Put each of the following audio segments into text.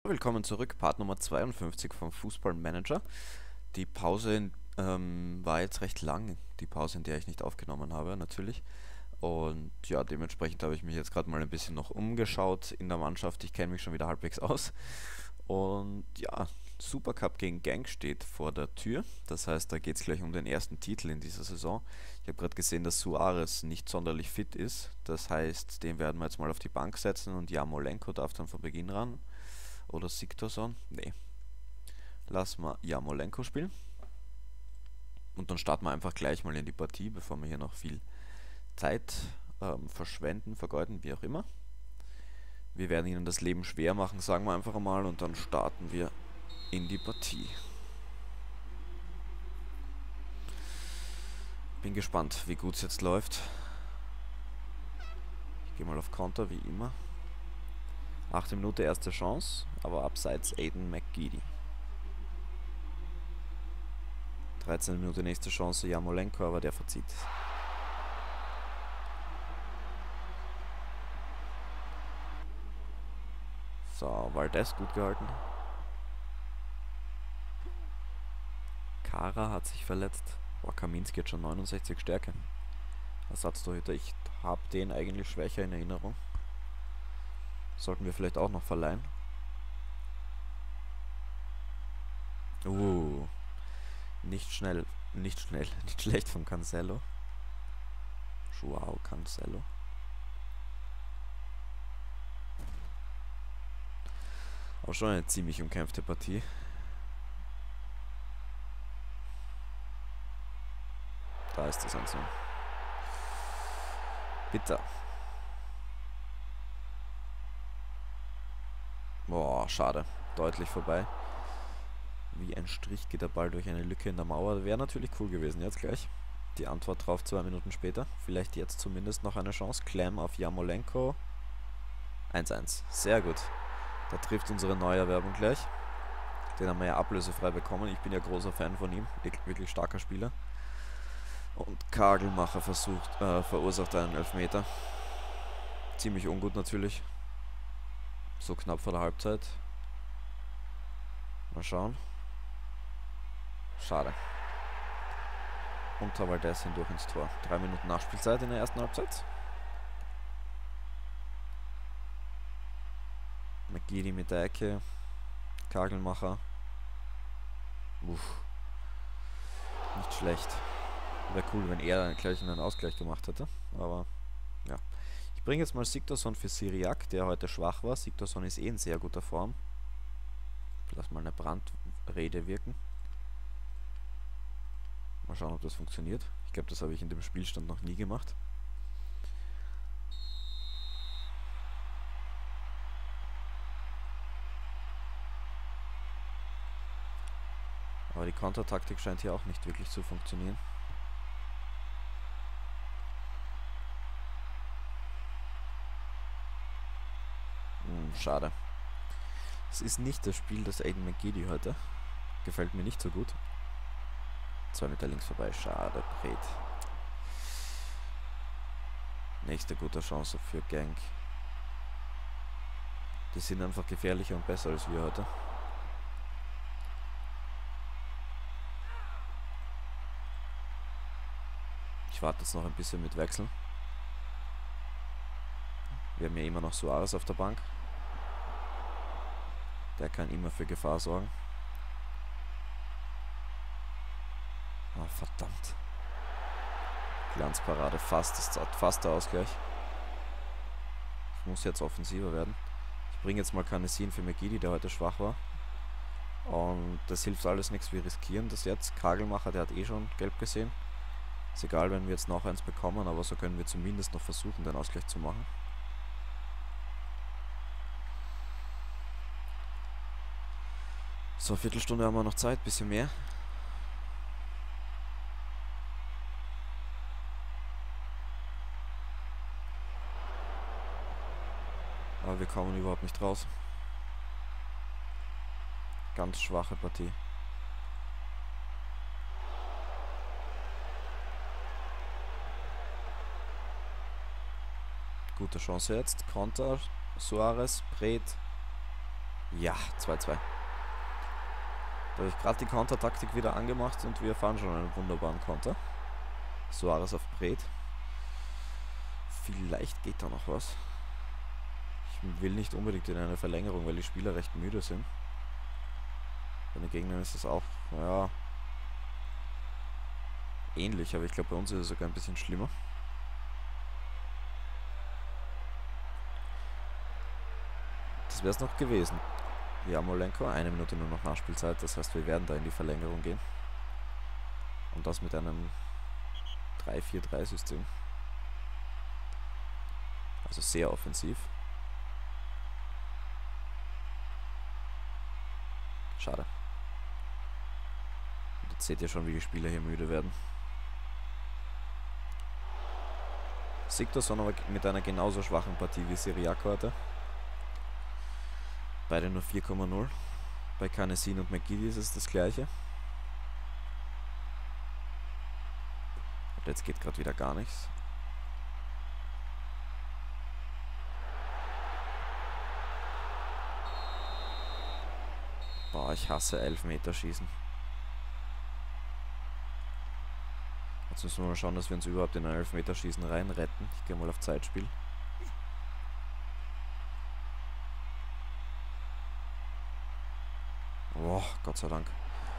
Willkommen zurück, Part Nummer 52 vom Fußballmanager. Die Pause war jetzt recht lang, die Pause, in der ich nicht aufgenommen habe, natürlich. Und ja, dementsprechend habe ich mich jetzt gerade mal ein bisschen noch umgeschaut in der Mannschaft. Ich kenne mich schon wieder halbwegs aus. Und ja, Supercup gegen Genk steht vor der Tür. Das heißt, da geht es gleich um den ersten Titel in dieser Saison. Ich habe gerade gesehen, dass Suarez nicht sonderlich fit ist. Das heißt, den werden wir jetzt mal auf die Bank setzen und Jarmolenko darf dann von Beginn ran. Oder Sigthorsson? Nee. Lass mal Jarmolenko spielen. Und dann starten wir einfach gleich mal in die Partie, bevor wir hier noch viel Zeit verschwenden, vergeuden, wie auch immer. Wir werden ihnen das Leben schwer machen, sagen wir einfach mal, und dann starten wir in die Partie. Bin gespannt, wie gut es jetzt läuft. Ich gehe mal auf Konter, wie immer. 8. Minute erste Chance, aber abseits Aiden McGeady. 13. Minute nächste Chance Jarmolenko, aber der verzieht. So, Valdez gut gehalten. Kara hat sich verletzt. Boah, Kaminski hat schon 69 Stärke. Ersatztorhüter, ich habe den eigentlich schwächer in Erinnerung. Sollten wir vielleicht auch noch verleihen. Nicht schnell, nicht schlecht von Cancelo. Joao Cancelo. Aber schon eine ziemlich umkämpfte Partie. Da ist das Anzug. Bitter. Boah, schade. Deutlich vorbei. Wie ein Strich geht der Ball durch eine Lücke in der Mauer. Wäre natürlich cool gewesen jetzt gleich. Die Antwort drauf 2 Minuten später. Vielleicht jetzt zumindest noch eine Chance. Clem auf Jarmolenko. 1-1. Sehr gut. Da trifft unsere Neuerwerbung gleich. Den haben wir ja ablösefrei bekommen. Ich bin ja großer Fan von ihm. Wirklich starker Spieler. Und Kagelmacher verursacht einen Elfmeter. Ziemlich ungut natürlich. So knapp vor der Halbzeit. Mal schauen. Schade. Und Valdez hindurch ins Tor. 3 Minuten Nachspielzeit in der ersten Halbzeit. McGeady mit der Ecke. Kagelmacher. Nicht schlecht. Wäre cool, wenn er gleich einen Ausgleich gemacht hätte. Aber ja. Ich bringe jetzt mal Sigthorsson für Syriac, der heute schwach war. Sigthorsson ist eh in sehr guter Form. Lass mal eine Brandrede wirken. Mal schauen, ob das funktioniert. Ich glaube, das habe ich in dem Spielstand noch nie gemacht. Aber die Kontertaktik scheint hier auch nicht wirklich zu funktionieren. Schade. Es ist nicht das Spiel des Aiden McGeady heute. Gefällt mir nicht so gut. 2 Meter links vorbei. Schade, Bret. Nächste gute Chance für Genk. Die sind einfach gefährlicher und besser als wir heute. Ich warte jetzt noch ein bisschen mit Wechseln. Wir haben ja immer noch Suarez auf der Bank. Der kann immer für Gefahr sorgen. Ah, verdammt. Glanzparade, fast der Ausgleich. Ich muss jetzt offensiver werden. Ich bringe jetzt mal Canessin für McGeady, der heute schwach war. Und das hilft alles nichts, wir riskieren das jetzt. Kagelmacher, der hat eh schon gelb gesehen. Ist egal, wenn wir jetzt noch eins bekommen, aber so können wir zumindest noch versuchen, den Ausgleich zu machen. So, Viertelstunde haben wir noch Zeit, bisschen mehr. Aber wir kommen überhaupt nicht raus. Ganz schwache Partie. Gute Chance jetzt. Konter. Suarez, Bret. Ja, 2-2. Da habe ich gerade die Kontertaktik wieder angemacht und wir fahren schon einen wunderbaren Konter. Suarez auf Bret. Vielleicht geht da noch was. Ich will nicht unbedingt in eine Verlängerung, weil die Spieler recht müde sind. Bei den Gegnern ist es auch, ja, ähnlich, aber ich glaube, bei uns ist es sogar ein bisschen schlimmer. Das wäre es noch gewesen. Jarmolenko, 1 Minute nur noch Nachspielzeit, das heißt, wir werden da in die Verlängerung gehen. Und das mit einem 3-4-3-System. Also sehr offensiv. Schade. Und jetzt seht ihr schon, wie die Spieler hier müde werden. Sigthorsson aber mit einer genauso schwachen Partie wie Siriaco heute. Beide nur 4,0. Bei Canesin und McGeady ist es das gleiche. Und jetzt geht gerade wieder gar nichts. Boah, ich hasse Elfmeterschießen. Jetzt müssen wir mal schauen, dass wir uns überhaupt in ein Elfmeterschießen reinretten. Ich gehe mal auf Zeitspiel. Boah, Gott sei Dank.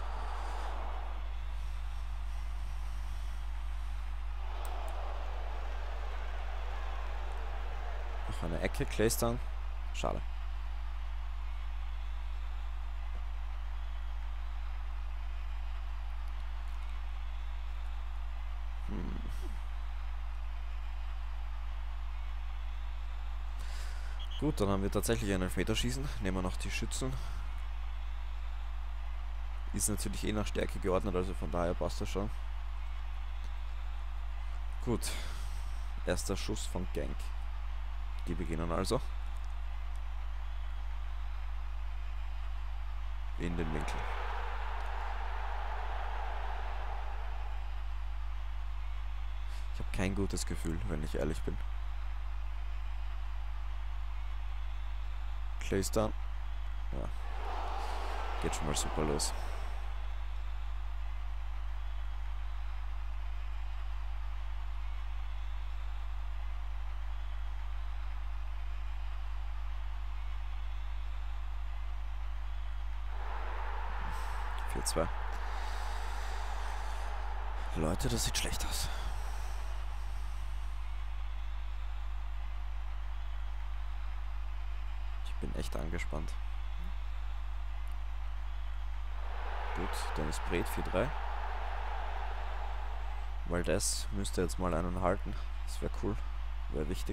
Noch eine Ecke, Claystone. Schade. Gut, dann haben wir tatsächlich ein Elfmeterschießen. Nehmen wir noch die Schützen. Ist natürlich eh nach Stärke geordnet, also von daher passt das schon. Gut. Erster Schuss von Genk. Die beginnen also. In den Winkel. Ich habe kein gutes Gefühl, wenn ich ehrlich bin. Claystone. Ja. Geht schon mal super los. Leute, das sieht schlecht aus. Ich bin echt angespannt. Gut, dann ist Bret 4-3. Valdez müsste jetzt mal einen halten. Das wäre cool. Wäre wichtig.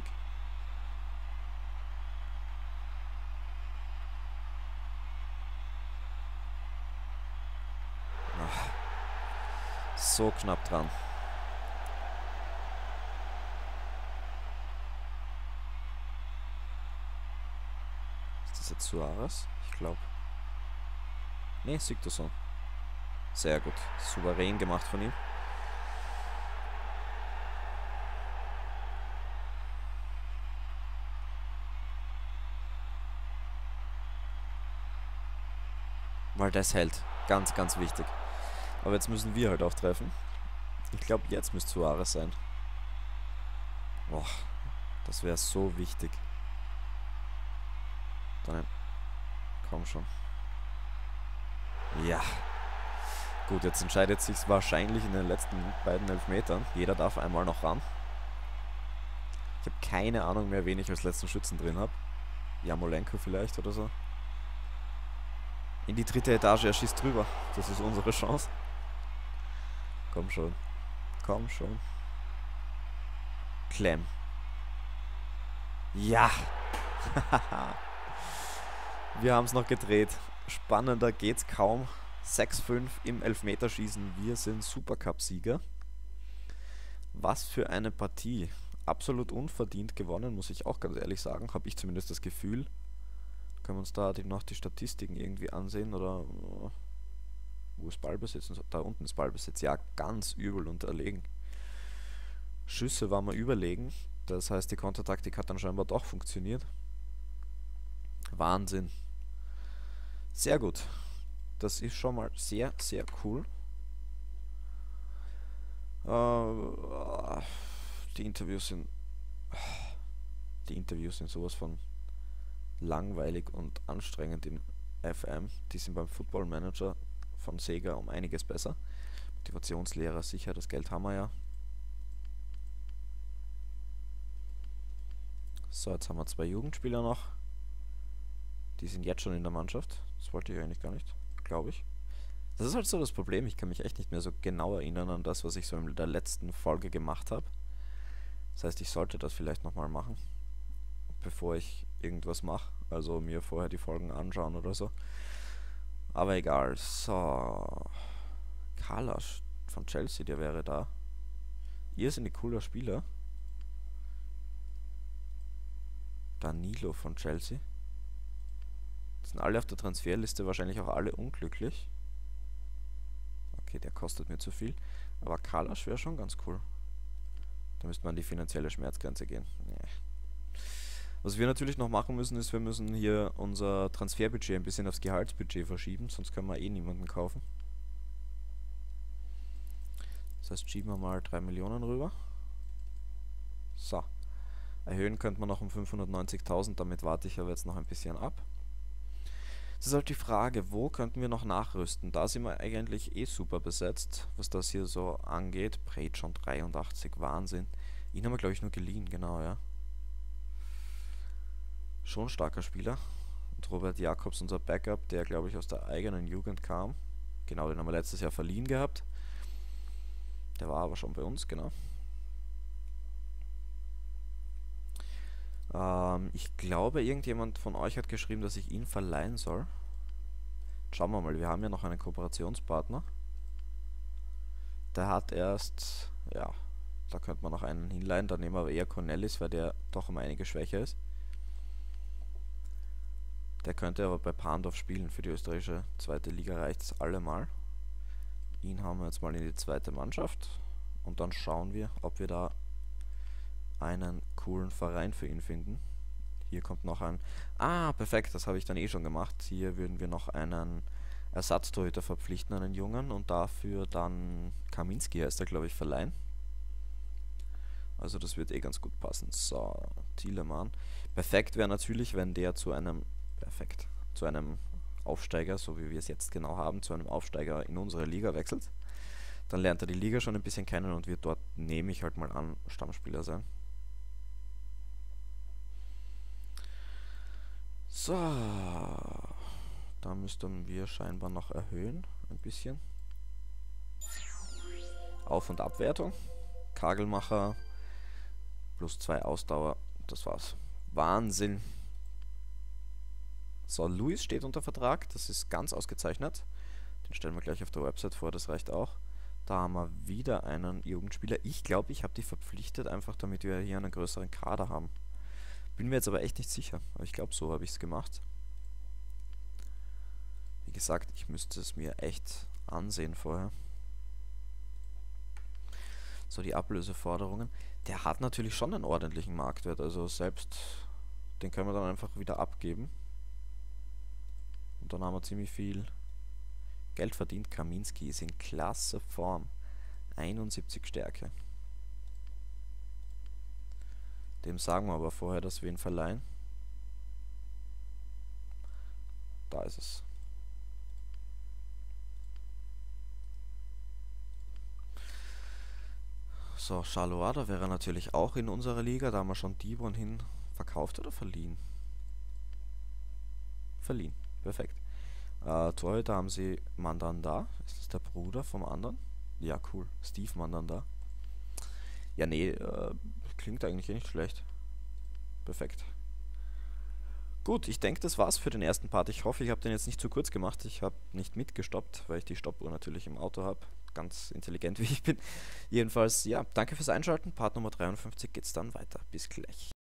So knapp dran. Ist das jetzt Suarez? Ich glaube. Ne, Sigthorsson. Sehr gut. Souverän gemacht von ihm. Weil das hält. Ganz, ganz wichtig. Aber jetzt müssen wir halt auch treffen. Ich glaube, jetzt müsste Suarez sein. Boah, das wäre so wichtig. Dann, komm schon. Ja. Gut, jetzt entscheidet sich wahrscheinlich in den letzten beiden Elfmetern. Jeder darf einmal noch ran. Ich habe keine Ahnung mehr, wen ich als letzten Schützen drin habe. Jarmolenko vielleicht oder so. In die dritte Etage, er schießt drüber. Das ist unsere Chance. Komm schon. Komm schon. Clem. Ja. Wir haben es noch gedreht. Spannender geht's kaum. 6-5 im Elfmeterschießen. Wir sind Supercup-Sieger. Was für eine Partie. Absolut unverdient gewonnen, muss ich auch ganz ehrlich sagen. Habe ich zumindest das Gefühl. Können wir uns da noch die Statistiken irgendwie ansehen? Oder wo ist Ballbesitz? Da unten ist Ballbesitz. Ja, ganz übel unterlegen. Schüsse waren wir überlegen. Das heißt, die Kontertaktik hat dann scheinbar doch funktioniert. Wahnsinn. Sehr gut. Das ist schon mal sehr, sehr cool. Die Interviews sind, die Interviews sind sowas von langweilig und anstrengend im FM. Die sind beim Football Manager von Sega um einiges besser. Motivationslehrer sicher, das Geld haben wir ja. So, jetzt haben wir 2 Jugendspieler noch. Die sind jetzt schon in der Mannschaft. Das wollte ich eigentlich gar nicht, glaube ich. Das ist halt so das Problem. Ich kann mich echt nicht mehr so genau erinnern an das, was ich so in der letzten Folge gemacht habe. Das heißt, ich sollte das vielleicht nochmal machen, bevor ich irgendwas mache. Also mir vorher die Folgen anschauen oder so. Aber egal. So. Kalasch von Chelsea, der wäre da. Ihr seid ein cooler Spieler. Danilo von Chelsea. Die sind alle auf der Transferliste, wahrscheinlich auch alle unglücklich. Okay, der kostet mir zu viel. Aber Kalasch wäre schon ganz cool. Da müsste man an die finanzielle Schmerzgrenze gehen. Nee. Was wir natürlich noch machen müssen, ist, wir müssen hier unser Transferbudget ein bisschen aufs Gehaltsbudget verschieben, sonst können wir eh niemanden kaufen. Das heißt, schieben wir mal 3 Millionen rüber. So. Erhöhen könnte man noch um 590.000, damit warte ich aber jetzt noch ein bisschen ab. Es ist halt die Frage, wo könnten wir noch nachrüsten? Da sind wir eigentlich eh super besetzt, was das hier so angeht. Breit schon 83, Wahnsinn. Ihn haben wir, glaube ich, nur geliehen, genau, ja. Schon starker Spieler. Und Robert Jakobs, unser Backup, der, glaube ich, aus der eigenen Jugend kam. Genau, den haben wir letztes Jahr verliehen gehabt. Der war aber schon bei uns, genau. Ich glaube, irgendjemand von euch hat geschrieben, dass ich ihn verleihen soll. Schauen wir mal, wir haben ja noch einen Kooperationspartner. Der hat erst, ja, da könnte man noch einen hinleihen. Da nehmen wir aber eher Cornelis, weil der doch um einige schwächer ist. Der könnte aber bei Pandorf spielen. Für die österreichische zweite Liga reicht es allemal. Ihn haben wir jetzt mal in die zweite Mannschaft. Und dann schauen wir, ob wir da einen coolen Verein für ihn finden. Hier kommt noch ein... Ah, perfekt, das habe ich dann eh schon gemacht. Hier würden wir noch einen Ersatztorhüter verpflichten, einen Jungen, und dafür dann Kaminski heißt er, glaube ich, verleihen. Also das wird eh ganz gut passen. So, Thielemann. Perfekt wäre natürlich, wenn der zu einem... Perfekt. Zu einem Aufsteiger, so wie wir es jetzt genau haben, zu einem Aufsteiger in unsere Liga wechselt. Dann lernt er die Liga schon ein bisschen kennen und wird dort, nehme ich halt mal an, Stammspieler sein. So, da müssten wir scheinbar noch erhöhen, ein bisschen. Auf- und Abwertung. Kagelmacher plus 2 Ausdauer, das war's. Wahnsinn. So, Luis steht unter Vertrag, das ist ganz ausgezeichnet. Den stellen wir gleich auf der Website vor, das reicht auch. Da haben wir wieder einen Jugendspieler. Ich glaube, ich habe die verpflichtet, einfach damit wir hier einen größeren Kader haben. Bin mir jetzt aber echt nicht sicher. Aber ich glaube, so habe ich es gemacht. Wie gesagt, ich müsste es mir echt ansehen vorher. So, die Ablöseforderungen. Der hat natürlich schon einen ordentlichen Marktwert. Also selbst den können wir dann einfach wieder abgeben. Und dann haben wir ziemlich viel Geld verdient. Kaminski ist in klasse Form. 71 Stärke. Dem sagen wir aber vorher, dass wir ihn verleihen. Da ist es. So, Charlois wäre natürlich auch in unserer Liga. Da haben wir schon Dibon hin verkauft oder verliehen? Verliehen. Perfekt. Torhüter haben sie Mandanda. Ist das der Bruder vom anderen? Ja, cool. Steve Mandanda. Ja, nee, klingt eigentlich nicht schlecht. Perfekt. Gut, ich denke, das war's für den ersten Part. Ich hoffe, ich habe den jetzt nicht zu kurz gemacht. Ich habe nicht mitgestoppt, weil ich die Stoppuhr natürlich im Auto habe. Ganz intelligent, wie ich bin. Jedenfalls, ja, danke fürs Einschalten. Part Nummer 53 geht's dann weiter. Bis gleich.